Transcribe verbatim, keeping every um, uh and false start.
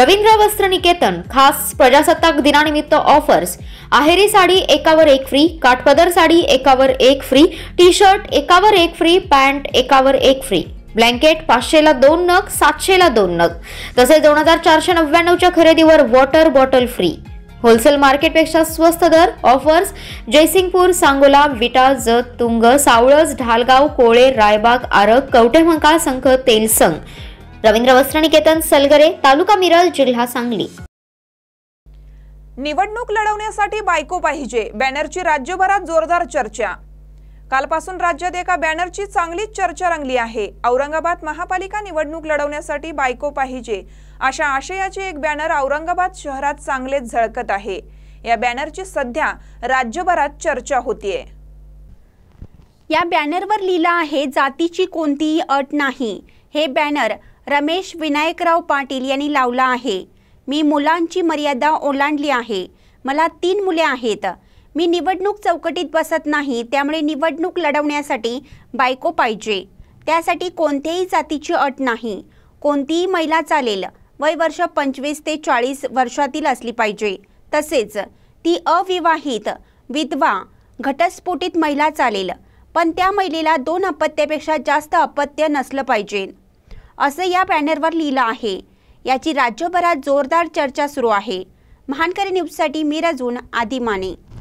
रवींद्र वस्त्र निकेतन खास प्रजासत्ताक दिनानिमित्त ऑफर्स। आहेरी साडी एकावर एक फ्री, काठपदर साडी एकावर एक फ्री, टी शर्ट एकावर एक फ्री, पॅन्ट एकावर एक फ्री, ब्लँकेट पाचशे ला दोन नग, सातशे ला दोन नग, तसेच दोन हजार चारशे नव्याण्णव च्या खरेदीवर वॉटर बॉटल फ्री। होलसेल मार्केटपेक्षा स्वस्त दर ऑफर्स। जयसिंगपूर, सांगोला, विटा, जत, तुंग, सावळज, ढालगाव, कोळे, रायबाग, आरग, कवठेमहांकाळ संघ, तेलसंग। रवींद्र वस्त्र निकेतन, सलगरे, तालुका मिरज, जिल्हा सांगली। निवडणूक लढवण्यासाठी बायको पाहिजे, बॅनरची राज्यभरात जोरदार चर्चा। कालपासून राज्यात एका बॅनरची चांगलीच चर्चा रंगली आहे। औरंगाबाद महापालिका निवडणूक लढवण्यासाठी बायको पाहिजे अशा आशयाचे एक बॅनर औरंगाबाद शहरात चांगलेच झळकत आहे। या बॅनरची सध्या राज्यभरात चर्चा होतीये। या बॅनरवर लिहिलं आहे, जातीची कोणतीही अट नाही। हे बॅनर रमेश विनायकराव पाटील यांनी लावला आहे। मी मुलांची मर्यादा ओलांडली आहे। मला तीन मुले आहेत। मी निवडणूक चौकटीत बसत नाही, त्यामुळे निवडणूक लढवण्यासाठी बायको पाहिजे। त्यासाठी कोणत्याही जातीची अट नाही। कोणतीही महिला चालेल। वय वर्ष पंचवीस ते चाळीस वर्षातील असली पाहिजे। तसेच ती अविवाहित, विधवा, घटस्फोटित महिला चालेल, पण त्या महिलेला दोन अपत्यापेक्षा जास्त अपत्य नसलं पाहिजे, असं या बॅनरवर लिहिलं आहे। याची राज्यभरात जोरदार चर्चा सुरू आहे। महानकरी न्यूजसाठी मीराजून आदिमाने।